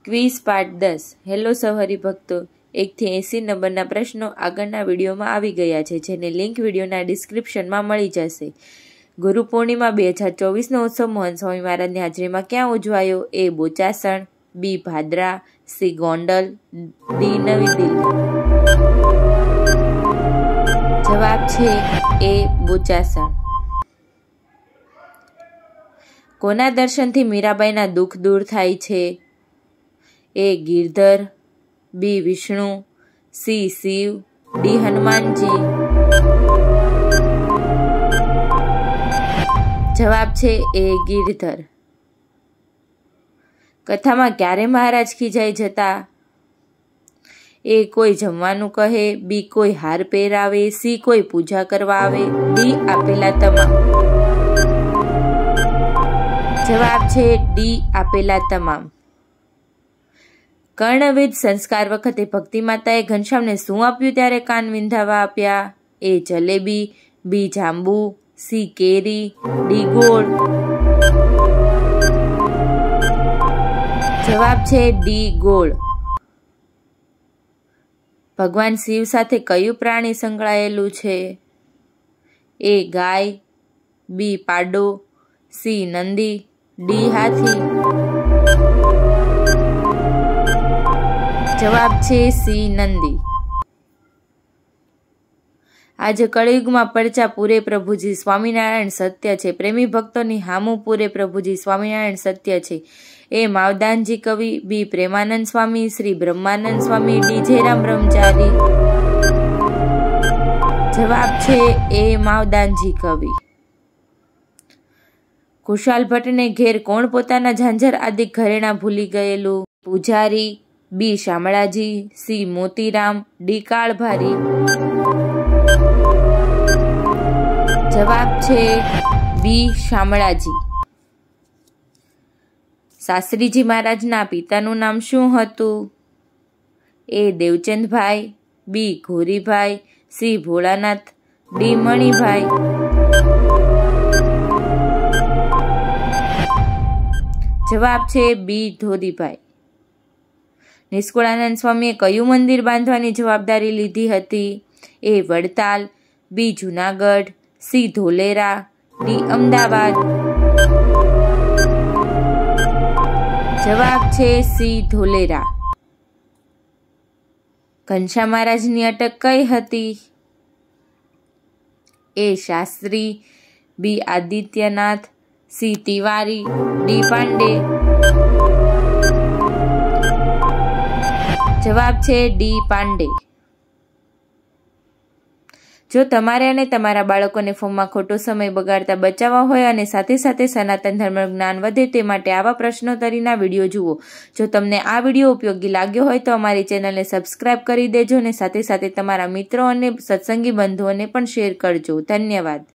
Quiz part 10 hello સવારી ભક્તો 1 થી 80 નંબરના પ્રશ્નો આગળના વિડીયોમાં આવી ગયા છે, જેની લિંક વિડીયોના ડિસ્ક્રિપ્શનમાં મળી જશે। ગુરુ પૂર્ણિમા 2024નો ઉત્સવ મોહન સ્વામી મહારાજની હાજરીમાં ક્યાં ઉજવાયો? A Bochasan, B Bhadra, C Gondal, D Navi Delhi. જવાબ છે એ બોચાસણ। કોના દર્શનથી મીરાબાઈના દુઃખ દૂર થાય છે? A Girdhar, B Vishnu, C Shiv, D Hanumanji. જવાબ છે એ ગિરધર। કથામાં ક્યારે મહારાજ ખીજાઈ જતા? એ કોઈ જમવાનું કહે, બી કોઈ હાર પહેરાવે, સી કોઈ પૂજા કરવા આવે, ડી આપેલા તમામ। જવાબ છે ડી આપેલા તમામ। કર્ણવેદ સંસ્કાર વખતે ભક્તિ માતાએ ઘનશ્યામને શું આપ્યું ત્યારે કાન વિંધાવા આપ્યા? એ જલેબી, બી જાંબુ, સી કેરી, ડી ગોળ। જવાબ છે ડી ગોળ। ભગવાન શિવ સાથે કયું પ્રાણી સંકળાયેલું છે? એ ગાય, બી પાડો, સી નંદી, ડી હાથી। જવાબ છે સી નંદી। આજે કળિયુગમાં પડચા પૂરે પ્રભુજી સ્વામિનારાયણ સત્ય છે, પ્રેમી ભક્તોની હામું પૂરે પ્રભુજી સ્વામિનારાયણ સત્ય છે। એ માવદાનજી કવિ, બી પ્રેમાનંદ સ્વામી, શ્રી બ્રહ્માનંદ સ્વામી, ડી જયરામ બ્રહ્મચારી। જવાબ છે એ માવદાનજી કવિ। કુશાલ ભટ્ટને ઘેર કોણ પોતાના ઝાંઝર આદિ ઘરેણા ભૂલી ગયેલું? પૂજારી, B Shamlaji, C Motiram, D Kalbhari. જવાબ છે બી શામળાજી। શાસ્ત્રીજી મહારાજના પિતાનું નામ શું હતું? A Devchandbhai, B Ghoribhai, C Bholanath, D Manibhai. જવાબ છે બી ધોરીભાઈ। નિષ્કુળાનંદ સ્વામીએ કયું મંદિર બાંધવાની જવાબદારી લીધી હતી? A Vadtal, B Junagadh, C Dholera, D Ahmedabad. જવાબ છે સી ધોલેરા। ઘનશ્યામ મહારાજની અટક કઈ હતી? A Shastri, B Adityanath, C Tiwari, D Pandey. જવાબ છે ડી પાંડે। જો તમારે અને તમારા બાળકોને ફોનમાં ખોટો સમય બગાડતા બચાવવા હોય અને સાથે સાથે સનાતન ધર્મ જ્ઞાન વધે તે માટે આવા પ્રશ્નોત્તરીના વિડીયો જુઓ। જો તમને આ વિડીયો ઉપયોગી લાગ્યો હોય તો અમારી ચેનલને સબસ્ક્રાઇબ કરી દેજો અને સાથે સાથે તમારા મિત્રો અને સત્સંગી બંધુઓને પણ શેર કરજો। ધન્યવાદ।